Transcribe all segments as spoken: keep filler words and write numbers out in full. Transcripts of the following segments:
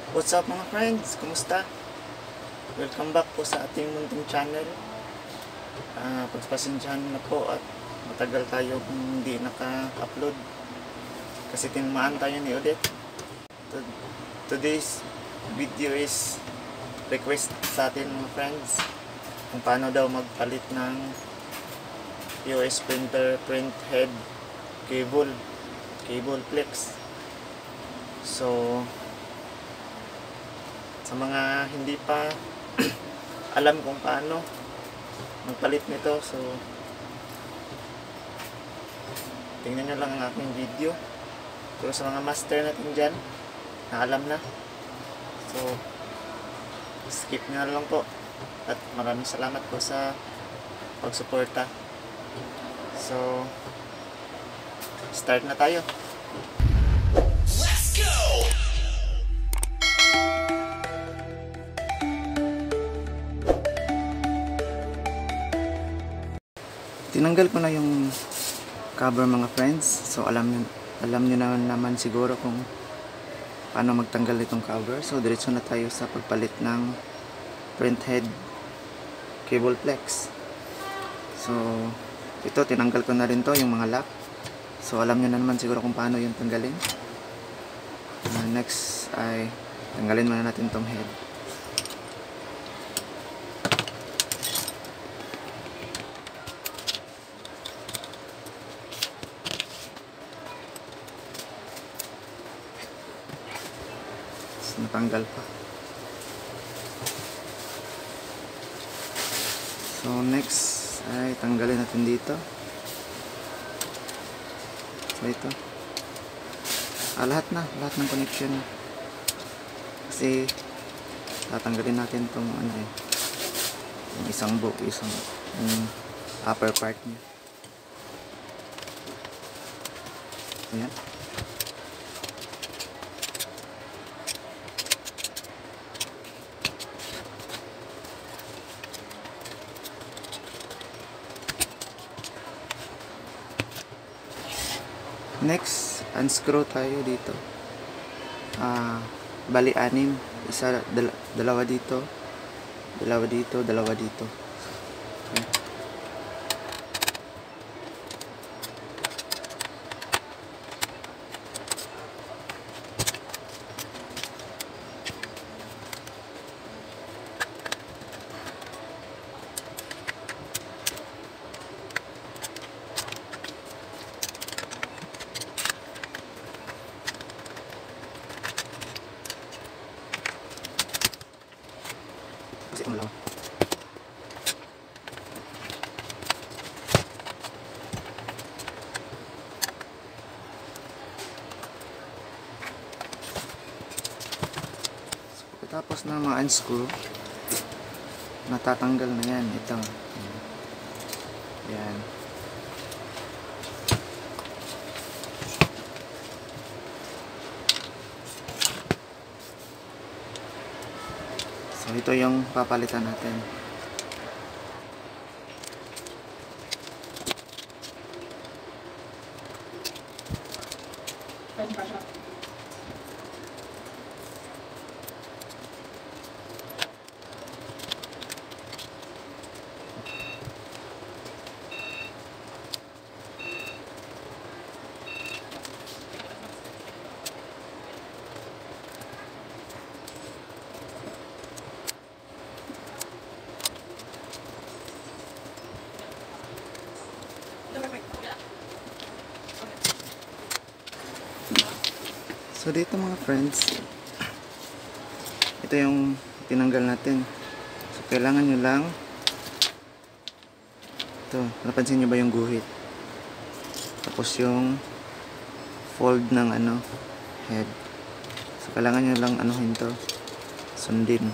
What's up mga friends? Kumusta? Welcome back po sa ating munting channel. uh, Pagpasensyahan na po at matagal tayo kung hindi naka-upload kasi tinamaan tayo ni Odette. Today's video is request sa atin mga friends kung paano daw magpalit ng P O S printer print head cable cable flex. So sa mga hindi pa alam kung paano magpalit nito, so tingnan nyo lang ang aking video. Pero sa mga master natin dyan na alam na, so skip nyo na lang po. At maraming salamat po sa pagsuporta. So start na tayo. Tinanggal ko na yung cover mga friends. So alam nyo, alam nyo na naman siguro kung paano magtanggal itong cover. So diretso na tayo sa pagpalit ng print head cable flex. So ito, tinanggal ko na rin to, yung mga lock. So alam nyo na naman siguro kung paano yung tanggalin. uh, Next ay tanggalin muna natin tong head. Natanggal pa. So next ay tanggalin natin dito. So ito, ah, lahat na lahat ng connection kasi tatanggalin natin tong ano eh, yung isang book, isang yung upper part niya. Ayan. Next, unscrew tayo dito. Ah, bali anim, isa dal dalawa dito, dalawa dito, dalawa dito. Okay. Tapos na ma-unscrew, natatanggal na yan. Ito. Yan. So ito yung papalitan natin. So dito mga friends, ito yung tinanggal natin. So kailangan nyo lang ito, napansin nyo ba yung guhit, tapos yung fold ng ano head. So kailangan nyo lang anuhin to, sundin.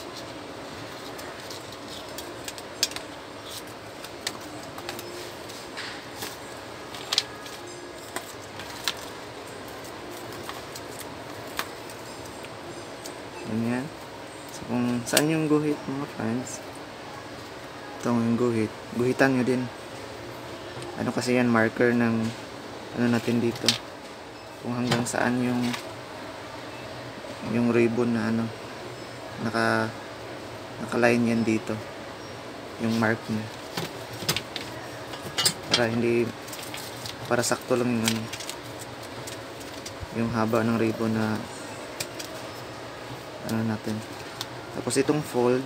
Ganyan. So kung saan yung guhit mga friends, ito yung guhit, guhitan nyo din. Ano kasi yan, marker ng ano natin dito, kung hanggang saan yung yung ribbon na ano, naka naka-line yan dito, yung mark niya, para hindi, para sakto lang yung ano, yung haba ng ribbon na ano natin. Tapos itong fold,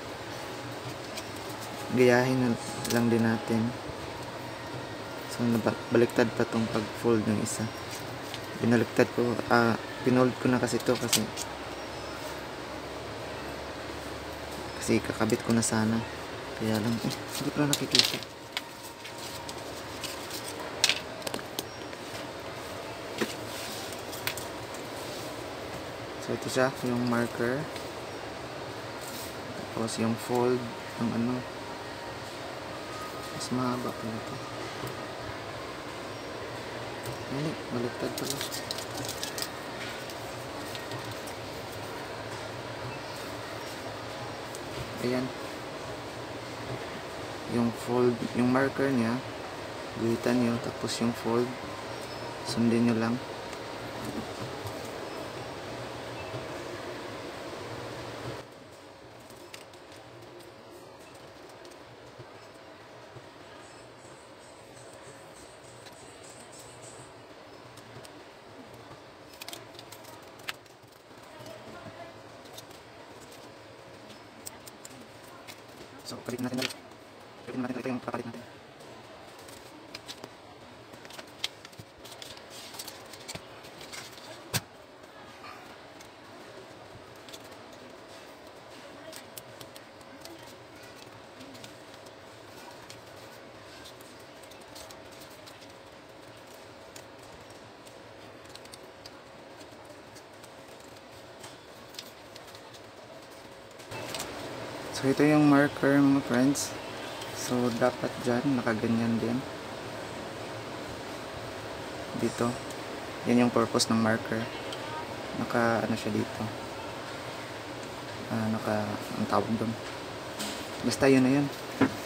gayahin na lang din natin. So baliktad pa tong pag fold ng isa, binaliktad ko, ah, pinold ko na kasi to kasi kasi kakabit ko na sana, kaya lang eh, hindi pala nakikita. So ito siya, yung marker, tapos yung fold ng ano, mas mahaba pa ito. Hindi, baliktad pala. Ayan, yung fold, yung marker niya, guhitan nyo, tapos yung fold, sundin nyo lang. So, palit natin ulit. Palit natin ulit yung papalit natin. So ito yung marker mga friends. So dapat dyan nakaganyan din dito. Yan yung purpose ng marker. Naka ano siya dito, ah, naka ang tawag doon, basta yun na yun.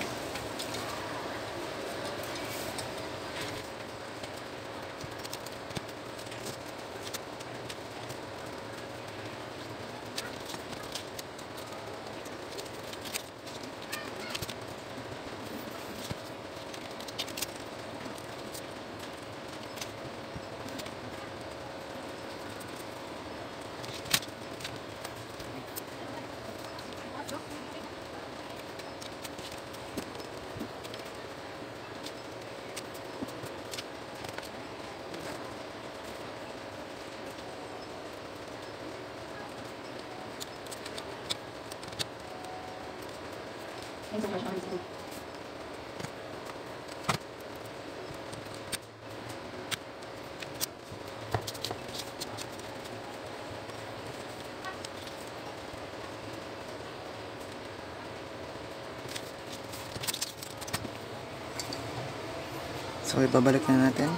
So ibabalik na natin.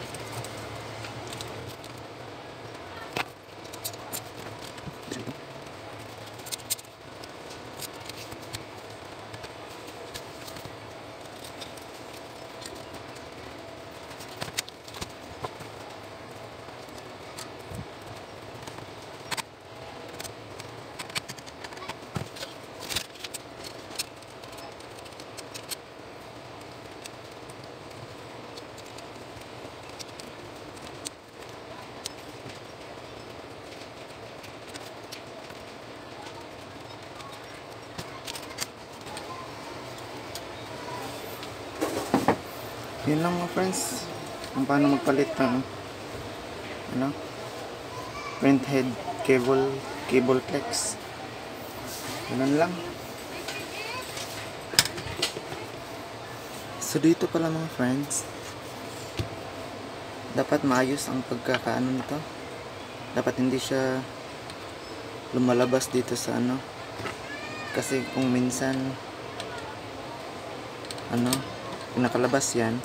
Yun lang mga friends, kung paano magpalit ng ano, print head cable, cable plex. Ganun lang. So dito pala mga friends, dapat maayos ang pagkakaano nito. Dapat hindi siya lumalabas dito sa ano, kasi kung minsan ano, kung nakalabas yan,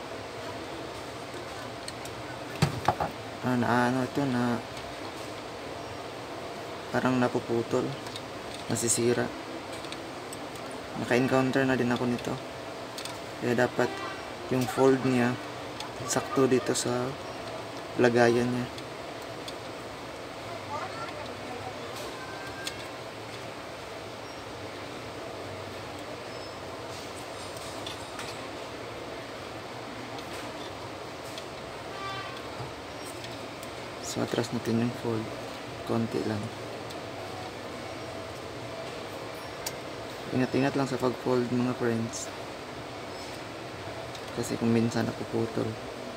ah, na ano ito na parang napuputol, nasisira. Naka-encounter na din ako nito. Kaya dapat yung fold niya sakto dito sa lagayan niya. So atras natin yung fold. Konti lang. Ingat-ingat lang sa pag-fold mga friends. Kasi kung minsan napuputol.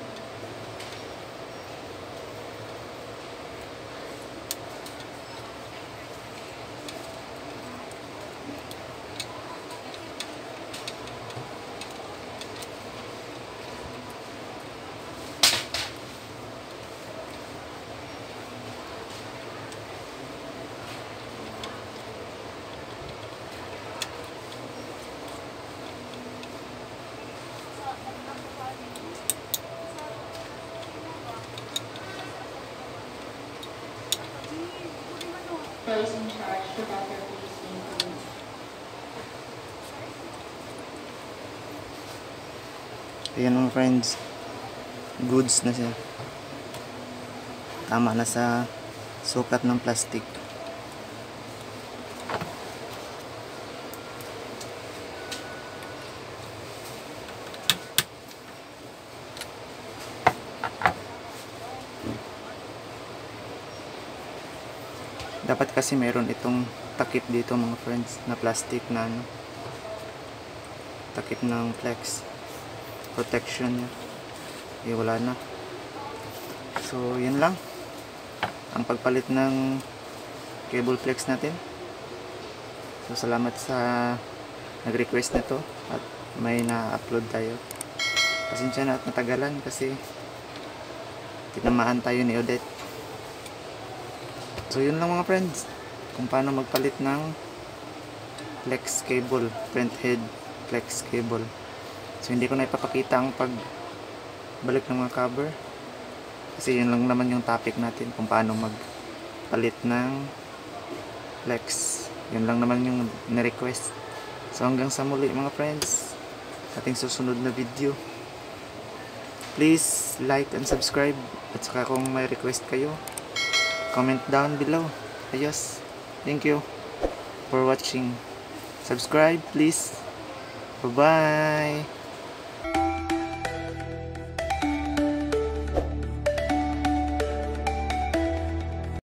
Those in charge to better please include. Ayan mga friends, goods na siya. Tama na sa sukat ng plastic. Dapat kasi meron itong takip dito mga friends na plastic na ano, takip ng flex protection niya. Eh wala na. So yun lang ang pagpalit ng cable flex natin. So salamat sa nag-request nito at may na-upload tayo. Pasensya na at natagalan kasi tinamaan tayo ni Odette. So yun lang mga friends, kung paano magpalit ng flex cable, front head flex cable. So hindi ko na ipapakita ang pagbalik ng mga cover kasi yun lang naman yung topic natin, kung paano magpalit ng flex. Yun lang naman yung na-request. So hanggang sa muli mga friends, ating susunod na video. Please like and subscribe, at saka kung may request kayo, comment down below. Ayos. Thank you for watching. Subscribe please. Bye bye.